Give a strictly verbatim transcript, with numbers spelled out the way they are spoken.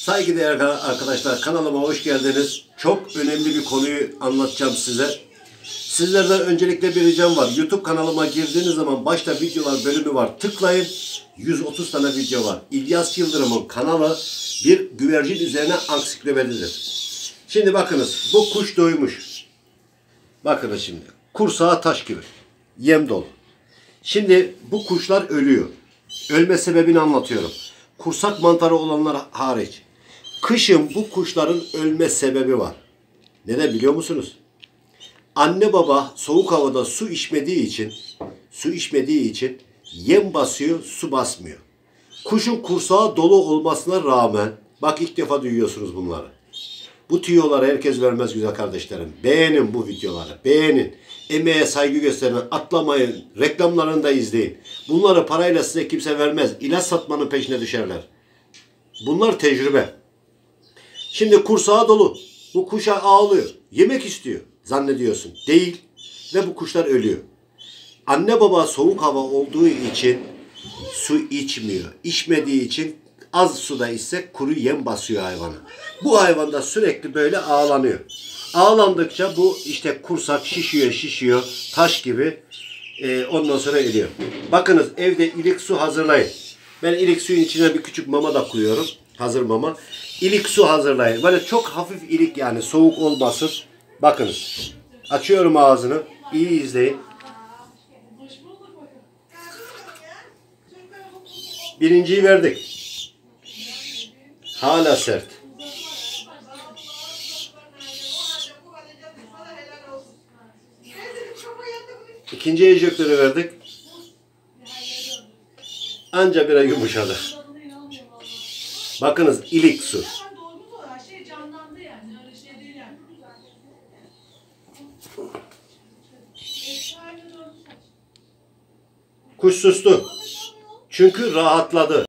Saygıdeğer arkadaşlar, kanalıma hoş geldiniz. Çok önemli bir konuyu anlatacağım size. Sizlerden öncelikle bir ricam var. YouTube kanalıma girdiğiniz zaman başta videolar bölümü var. Tıklayın. yüz otuz tane video var. İlyas Yıldırım'ın kanalı bir güvercin üzerine ansiklopedidir. Şimdi bakınız, bu kuş doymuş. Bakınız şimdi. Kursağı taş gibi. Yem dolu. Şimdi bu kuşlar ölüyor. Ölme sebebini anlatıyorum. Kursak mantarı olanlar hariç. Kışın bu kuşların ölme sebebi var. Neden biliyor musunuz? Anne baba soğuk havada su içmediği için, su içmediği için yem basıyor, su basmıyor. Kuşun kursağı dolu olmasına rağmen, bak ilk defa duyuyorsunuz bunları. Bu tüyoları herkes vermez güzel kardeşlerim. Beğenin bu videoları, beğenin. Emeğe saygı gösterin, atlamayın, reklamlarını da izleyin. Bunları parayla size kimse vermez. İlaç satmanın peşine düşerler. Bunlar tecrübe. Şimdi kursağı dolu. Bu kuşa ağlıyor. Yemek istiyor. Zannediyorsun. Değil. Ve bu kuşlar ölüyor. Anne baba soğuk hava olduğu için su içmiyor. İçmediği için az suda içse kuru yem basıyor hayvana. Bu hayvan da sürekli böyle ağlanıyor. Ağlandıkça bu işte kursak şişiyor şişiyor. Taş gibi. Ee, ondan sonra ölüyor. Bakınız evde ilik su hazırlayın. Ben ilik suyun içine bir küçük mama da koyuyorum. Hazır mama. İlik su hazırlayın. Böyle çok hafif ilik, yani soğuk olmasın. Bakınız. Açıyorum ağzını. İyi izleyin. Birinciyi verdik. Hala sert. İkinci enjektörü verdik. Anca biraz yumuşadı. Bakınız ilik su. Kuş sustu. Çünkü rahatladı.